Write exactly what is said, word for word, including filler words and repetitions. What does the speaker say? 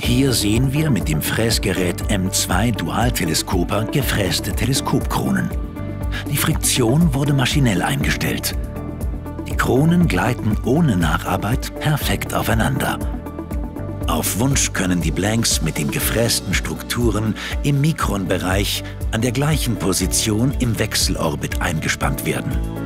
Hier sehen wir mit dem Fräsgerät M zwei Dualteleskoper gefräste Teleskopkronen. Die Friktion wurde maschinell eingestellt. Die Kronen gleiten ohne Nacharbeit perfekt aufeinander. Auf Wunsch können die Blanks mit den gefrästen Strukturen im Mikronbereich an der gleichen Position im Wechselorbit eingespannt werden.